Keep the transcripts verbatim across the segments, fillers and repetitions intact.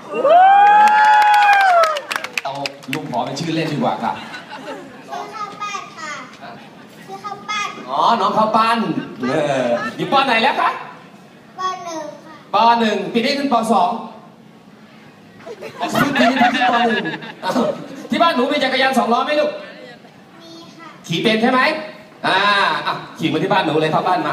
เอาลุงขอเป็นชื่อเล่นดีกว่าค่ะชื่อข้าวปั้นค่ะชื่อข้าวปั้นอ๋อน้องข้าวปั้นเอออยู่ป.ไหนแล้วคะป.หนึ่งค่ะป.หนึ่งปีนี้ขึ้นป.สองปีนี้ขึ้นป.หนึ่งที่บ้านหนูมีจักรยานสองล้อไหมลูกมีค่ะขี่เป็นใช่ไหมอ่าอ่ะขี่มาที่บ้านหนูเลยเข้าบ้านมา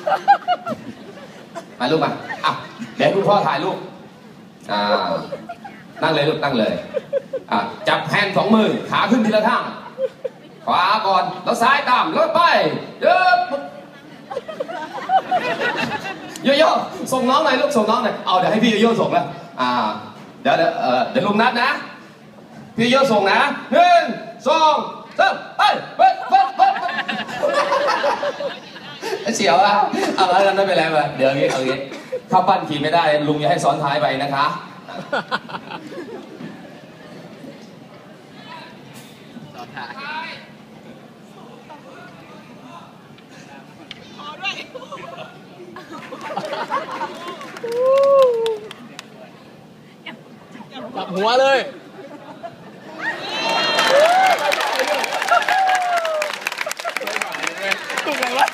มาลูกมาอ่ะเดี๋ยวคุณพ่อถ่ายลูกอ่านั่งเลยลูกนั่งเลยอ่ะจับแฮนด์สองมือขาขึ้นทีละข้างขวาก่อนแล้วซ้ายตามแล้วไปเยอะโยโย่ส่งน้องหน่อยลูกส่งน้องหน่อยเอาเดี๋ยวให้พี่โยโย่ส่งแล้วอ่าเดี๋ยวเดี๋ยวเออเดี๋ยวลุงนัดนะพี่โยโย่ส่งนะหนึ่งสองสามไปเบิ้ลเบิ้ลเบิ้ลเสียวอ่ะเอาแล้วกันไม่เป็นไรมาเดี๋ยวงี้เอางี้ถ้าปั้นขี่ไม่ได้ลุงจะให้ซ้อนท้ายไปนะคะซ้อนท้ายจับหัวเลยถูกไหมวะ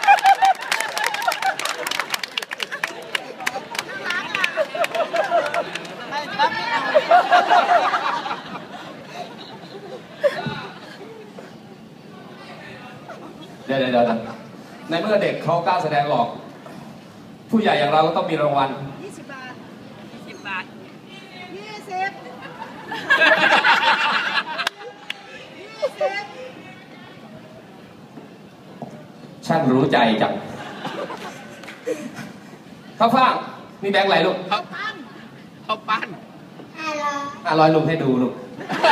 เดี๋ยวเดี๋ยวเดี๋ยวในเมื่อเด็กเขากล้าแสดงออกผู้ใหญ่อย่างเราก็ต้องมีรางวัลยี่สิบบาทยี่สิบบาทยี่สิบยี่สิบช่างรู้ใจจังข้าวฟ่างมีแบงค์อะไรลูกข้าวปั้นข้าวปั้นห้าร้อยอ่ะลอยลุงให้ดูลูก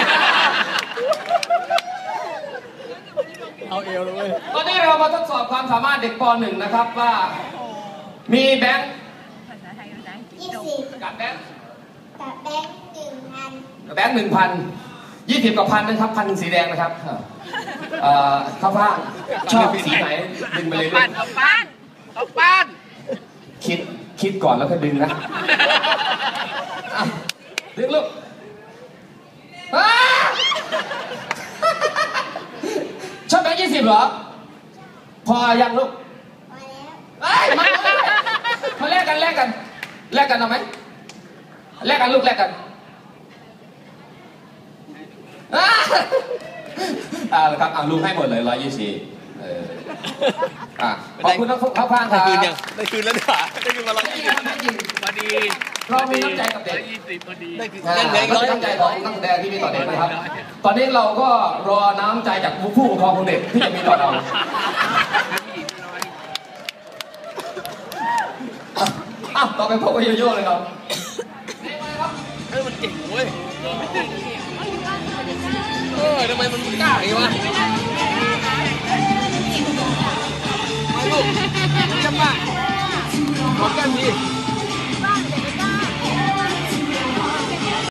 เอาเอวเลยตอนนี้เรามาทดสอบความสามารถเด็กป.หนึ่งนะครับว่ามีแบงค์ยี่สิบกับแบงค์กับแบงค์หนึ่งพันแบงค์หนึ่งพันยี่สิบกับพันนะครับพันสีแดงนะครับเอ่อข้าวฟ่างชอบสีไหนดึงไปเลยลูกข้าวปั้นข้าวปั้นคิดคิดก่อนแล้วก็ดึงนะดึงลูกชอบแบงค์ยี่สิบเหรอพอยังลูกพอแล้วเอ้ยมามาแลกกันแลกกันแลกกันเอาไหมแลกกันลูกแลกกันอ่าครับอ่าลุงให้หมดเลยร้อยยี่สิบเอออ่ะขอบคุณทั้งข้าวฟ่างครับได้คืนยังได้คืนแล้วด่าได้คืนมาร้อยยี่สิบพอดีเรามีน้ำใจกับเด็กยี่สิบพอดีได้คืนเราน้ำใจของนักแสดงที่มีต่อเด็กนะครับตอนนี้เราก็รอน้ำใจจากผู้ปกครองของเด็กที่จะมีต่อเราอ้าวต่อไปพบกับโยโย่เลยครับเฮ้ยมันเก่งเว้ยเออทำไมมันกล้าอย่างนี้วะไปลูกจับมาขอแก้มที